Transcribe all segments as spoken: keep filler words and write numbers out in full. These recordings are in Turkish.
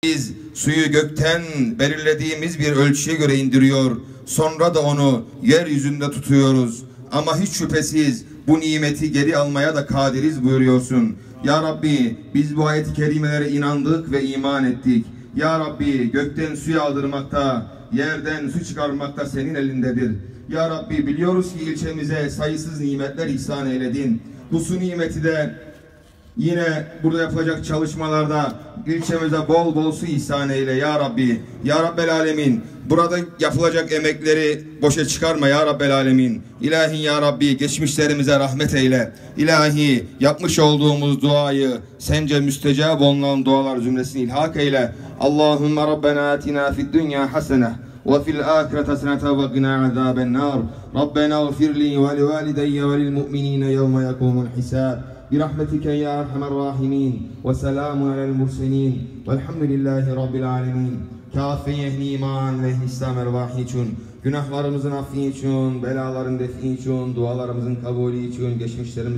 Biz suyu gökten belirlediğimiz bir ölçüye göre indiriyor. Sonra da onu yeryüzünde tutuyoruz. Ama hiç şüphesiz bu nimeti geri almaya da kadiriz buyuruyorsun. Ya Rabbi, biz bu ayet-i kerimelere inandık ve iman ettik. Ya Rabbi, gökten su yağdırmakta, yerden su çıkarmakta senin elindedir. Ya Rabbi, biliyoruz ki ilçemize sayısız nimetler ihsan eyledin. Bu su nimeti de yine burada yapılacak çalışmalarda ilçemize bol bol su ihsan eyle ya Rabbi. Ya Rabbel Alemin, burada yapılacak emekleri boşa çıkarma ya Rabbel Alemin. İlahi ya Rabbi, geçmişlerimize rahmet eyle. İlahi, yapmış olduğumuz duayı sence müstecab olunan dualar zümresini ilhak eyle. Allahümme Rabbena atina fid dünya hasene ve fil ahireti hasenete ve qina azaben nar. Rabbena gfirli ve li valideyye ve lil mu'minine yevme yekumul hisab. برحمتك يا أرحم الراحمين وسلام على المرسلين والحمد لله رب العالمين. Kafi ehli iman ve ehli İslam ervahı için, günahlarımızın affı için, belaların defi için, dualarımızın kabulü için, geçmişlerimiz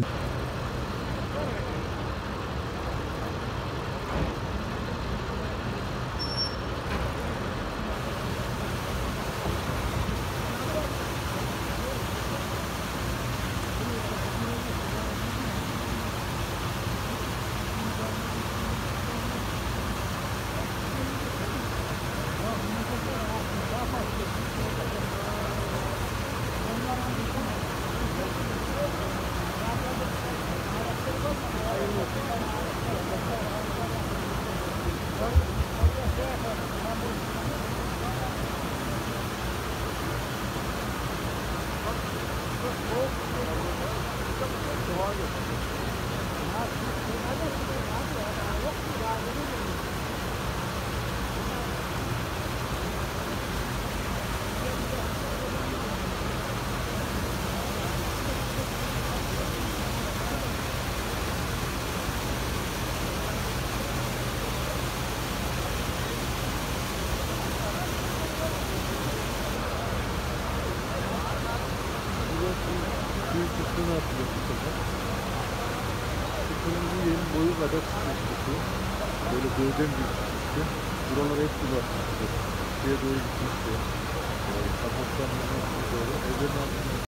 büyük kısmını atıyor bu sefer. Şu kırmızı yerin boyu kadar çıkmıştı. Böyle gövden bir çıkmıştı. Buralar hep bulaşmıştı. Şuraya doğru gitmişti. Kapaktan doğru. Evlerin altında